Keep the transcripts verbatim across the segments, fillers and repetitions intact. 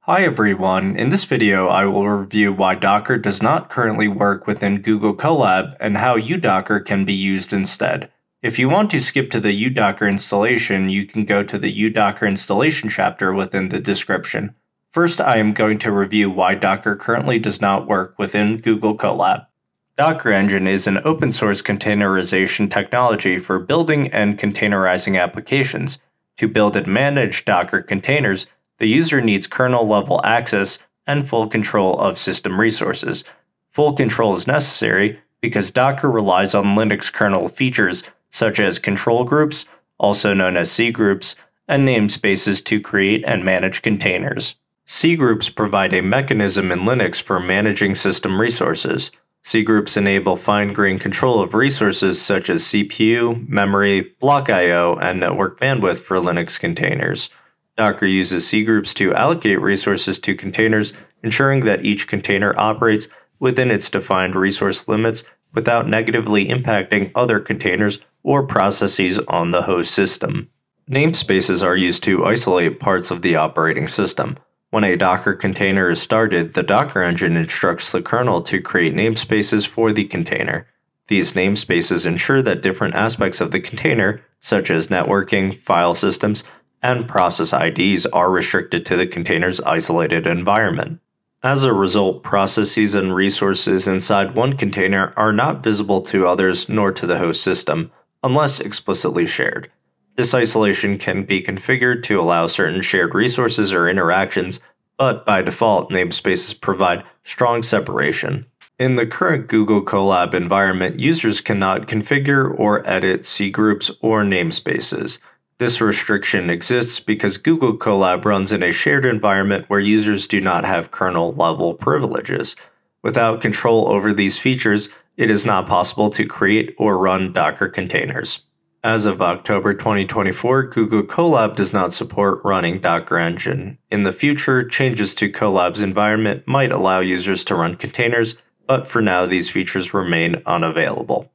Hi everyone, in this video I will review why Docker does not currently work within Google Colab and how uDocker can be used instead. If you want to skip to the uDocker installation, you can go to the uDocker installation chapter within the description. First, I am going to review why Docker currently does not work within Google Colab. Docker Engine is an open source containerization technology for building and containerizing applications. To build and manage Docker containers, the user needs kernel-level access and full control of system resources. Full control is necessary because Docker relies on Linux kernel features such as control groups, also known as cgroups, and namespaces to create and manage containers. Cgroups provide a mechanism in Linux for managing system resources. Cgroups enable fine-grained control of resources such as C P U, memory, block I O, and network bandwidth for Linux containers. Docker uses cgroups to allocate resources to containers, ensuring that each container operates within its defined resource limits without negatively impacting other containers or processes on the host system. Namespaces are used to isolate parts of the operating system. When a Docker container is started, the Docker engine instructs the kernel to create namespaces for the container. These namespaces ensure that different aspects of the container, such as networking, file systems, and process I Ds are restricted to the container's isolated environment. As a result, processes and resources inside one container are not visible to others nor to the host system, unless explicitly shared. This isolation can be configured to allow certain shared resources or interactions, but by default, namespaces provide strong separation. In the current Google Colab environment, users cannot configure or edit cgroups or namespaces. This restriction exists because Google Colab runs in a shared environment where users do not have kernel-level privileges. Without control over these features, it is not possible to create or run Docker containers. As of October twenty twenty-four, Google Colab does not support running Docker Engine. In the future, changes to Colab's environment might allow users to run containers, but for now these features remain unavailable.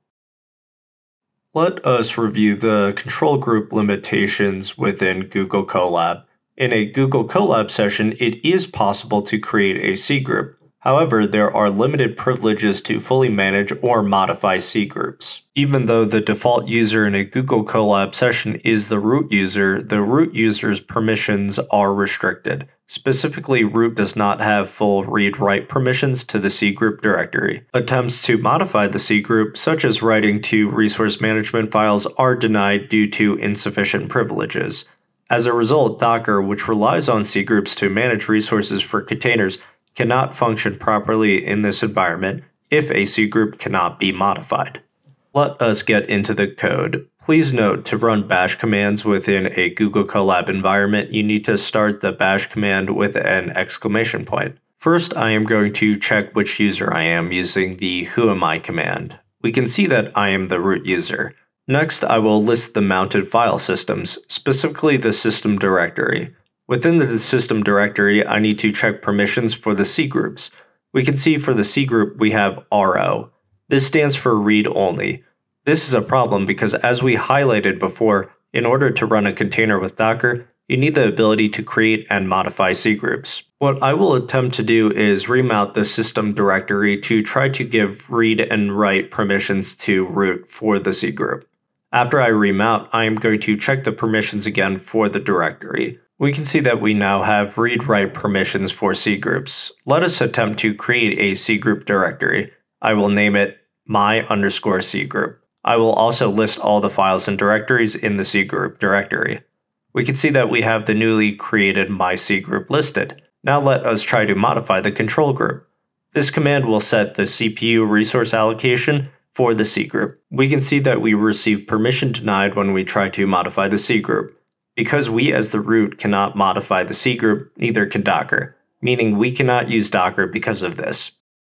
Let us review the control group limitations within Google Colab. In a Google Colab session, it is possible to create a cgroup. However, there are limited privileges to fully manage or modify cgroups. Even though the default user in a Google Colab session is the root user, the root user's permissions are restricted. Specifically, root does not have full read-write permissions to the cgroup directory. Attempts to modify the cgroup, such as writing to resource management files, are denied due to insufficient privileges. As a result, Docker, which relies on cgroups to manage resources for containers, cannot function properly in this environment if a cgroup cannot be modified. Let us get into the code. Please note, to run bash commands within a Google Colab environment, you need to start the bash command with an exclamation point. First, I am going to check which user I am using the whoami command. We can see that I am the root user. Next, I will list the mounted file systems, specifically the system directory. Within the system directory, I need to check permissions for the cgroups. We can see for the cgroup we have R O. This stands for read only. This is a problem because, as we highlighted before, in order to run a container with Docker, you need the ability to create and modify cgroups. What I will attempt to do is remount the system directory to try to give read and write permissions to root for the cgroup. After I remount, I am going to check the permissions again for the directory. We can see that we now have read-write permissions for cgroups. Let us attempt to create a cgroup directory. I will name it my underscore cgroup. I will also list all the files and directories in the cgroup directory. We can see that we have the newly created my cgroup listed. Now let us try to modify the control group. This command will set the C P U resource allocation for the cgroup. We can see that we receive permission denied when we try to modify the cgroup. Because we as the root cannot modify the cgroup, neither can Docker, meaning we cannot use Docker because of this.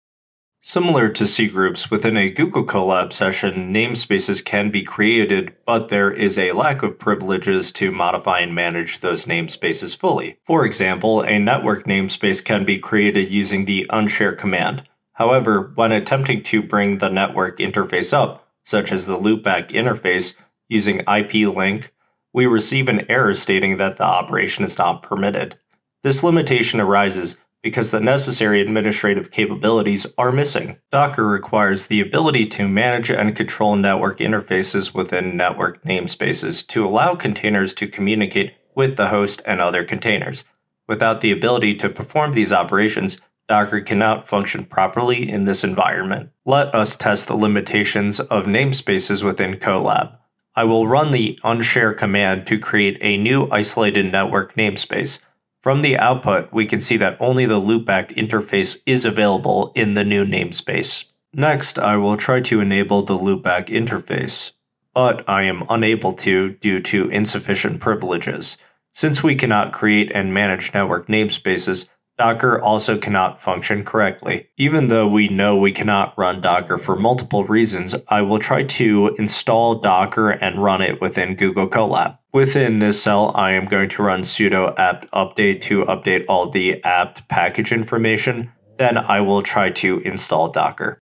Similar to cgroups, within a Google Colab session, namespaces can be created, but there is a lack of privileges to modify and manage those namespaces fully. For example, a network namespace can be created using the unshare command. However, when attempting to bring the network interface up, such as the loopback interface, using I P link, we receive an error stating that the operation is not permitted. This limitation arises because the necessary administrative capabilities are missing. Docker requires the ability to manage and control network interfaces within network namespaces to allow containers to communicate with the host and other containers. Without the ability to perform these operations, Docker cannot function properly in this environment. Let us test the limitations of namespaces within Colab. I will run the unshare command to create a new isolated network namespace. From the output, we can see that only the loopback interface is available in the new namespace. Next, I will try to enable the loopback interface, but I am unable to due to insufficient privileges. Since we cannot create and manage network namespaces, Docker also cannot function correctly. Even though we know we cannot run Docker for multiple reasons, I will try to install Docker and run it within Google Colab. Within this cell, I am going to run sudo apt update to update all the apt package information. Then I will try to install Docker.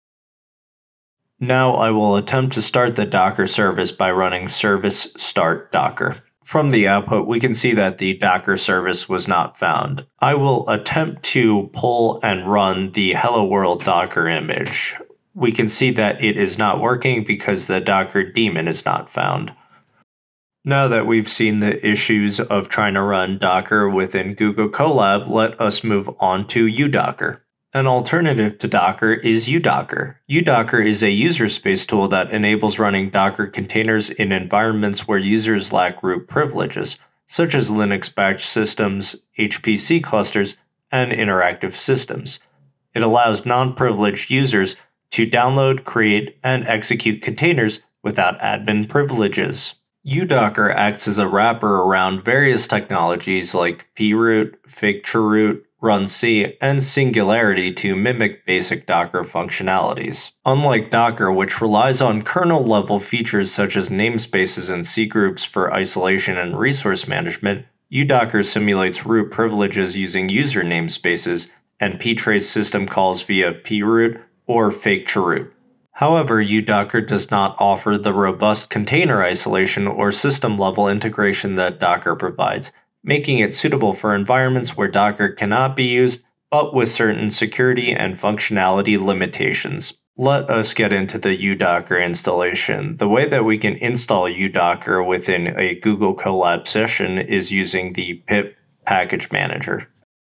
Now I will attempt to start the Docker service by running service start docker. From the output, we can see that the Docker service was not found. I will attempt to pull and run the Hello World Docker image. We can see that it is not working because the Docker daemon is not found. Now that we've seen the issues of trying to run Docker within Google Colab, let us move on to uDocker. An alternative to Docker is uDocker. uDocker is a user space tool that enables running Docker containers in environments where users lack root privileges, such as Linux batch systems, H P C clusters, and interactive systems. It allows non-privileged users to download, create, and execute containers without admin privileges. uDocker acts as a wrapper around various technologies like proot, fake-troroot, runc, and Singularity to mimic basic Docker functionalities. Unlike Docker, which relies on kernel-level features such as namespaces and cgroups for isolation and resource management, uDocker simulates root privileges using user namespaces and ptrace system calls via proot or fake-troroot. However, uDocker does not offer the robust container isolation or system-level integration that Docker provides, making it suitable for environments where Docker cannot be used, but with certain security and functionality limitations. Let us get into the uDocker installation. The way that we can install uDocker within a Google Colab session is using the pip package manager.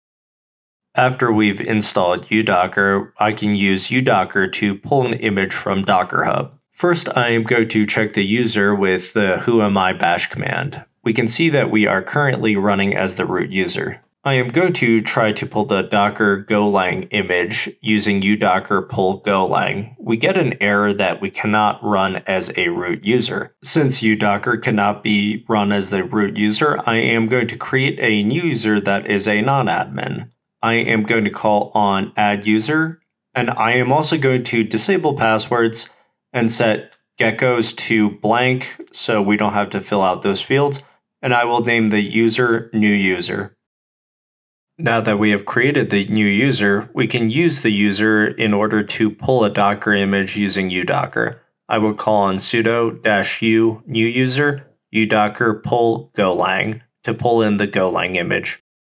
After we've installed uDocker, I can use uDocker to pull an image from Docker Hub. First, I am going to check the user with the whoami bash command. We can see that we are currently running as the root user. I am going to try to pull the Docker Golang image using uDocker pull Golang. We get an error that we cannot run as a root user. Since uDocker cannot be run as the root user, I am going to create a new user that is a non-admin. I am going to call on add user, and I am also going to disable passwords and set geckos to blank so we don't have to fill out those fields, and I will name the user new user. Now that we have created the new user, we can use the user in order to pull a Docker image using uDocker. I will call on sudo -u new user uDocker pull Golang to pull in the Golang image.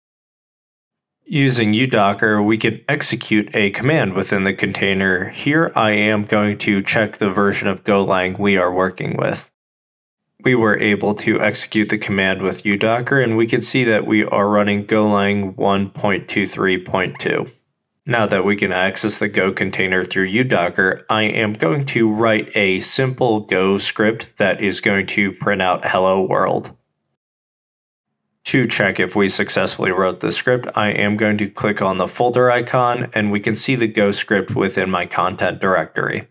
Using uDocker, we can execute a command within the container. Here I am going to check the version of Golang we are working with. We were able to execute the command with uDocker, and we can see that we are running Golang one point two three point two. Now that we can access the Go container through uDocker, I am going to write a simple Go script that is going to print out Hello World. To check if we successfully wrote the script, I am going to click on the folder icon, and we can see the Go script within my content directory.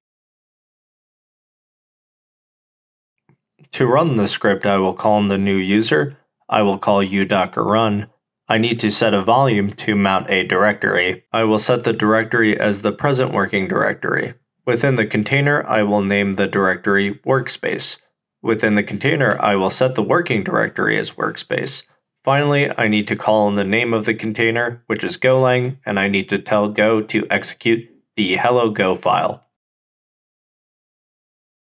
To run the script, I will call on the new user. I will call uDocker run. I need to set a volume to mount a directory. I will set the directory as the present working directory. Within the container, I will name the directory workspace. Within the container, I will set the working directory as workspace. Finally, I need to call on the name of the container, which is Golang, and I need to tell Go to execute the hello Go file.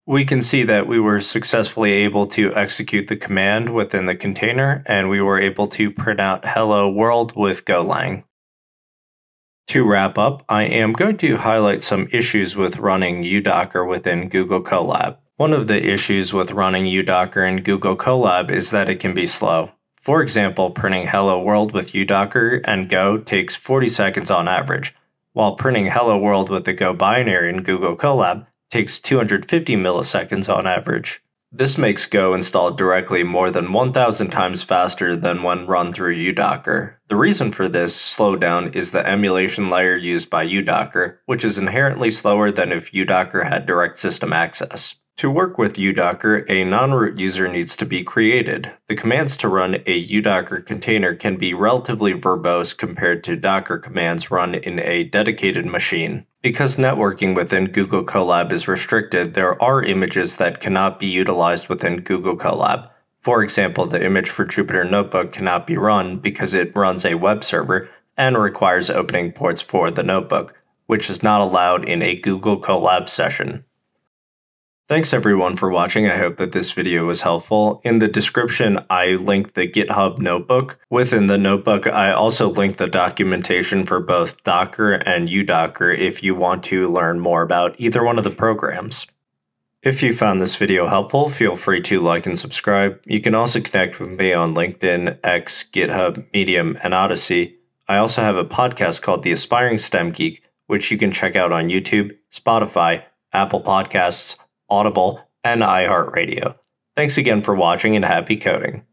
We can see that we were successfully able to execute the command within the container, and we were able to print out hello world with Golang. To wrap up, I am going to highlight some issues with running uDocker within Google Colab. One of the issues with running uDocker in Google Colab is that it can be slow. For example, printing hello world with uDocker and Go takes forty seconds on average, while printing hello world with the Go binary in Google Colab takes two hundred fifty milliseconds on average. This makes Go installed directly more than one thousand times faster than when run through uDocker. The reason for this slowdown is the emulation layer used by uDocker, which is inherently slower than if uDocker had direct system access. To work with uDocker, a non-root user needs to be created. The commands to run a uDocker container can be relatively verbose compared to Docker commands run in a dedicated machine. Because networking within Google Colab is restricted, there are images that cannot be utilized within Google Colab. For example, the image for Jupyter Notebook cannot be run because it runs a web server and requires opening ports for the notebook, which is not allowed in a Google Colab session. Thanks everyone for watching. I hope that this video was helpful. In the description, I linked the GitHub notebook. Within the notebook, I also linked the documentation for both Docker and uDocker if you want to learn more about either one of the programs. If you found this video helpful, feel free to like and subscribe. You can also connect with me on LinkedIn, X, GitHub, Medium, and Odyssey. I also have a podcast called The Aspiring STEM Geek, which you can check out on YouTube, Spotify, Apple Podcasts, Audible, and iHeartRadio. Thanks again for watching and happy coding.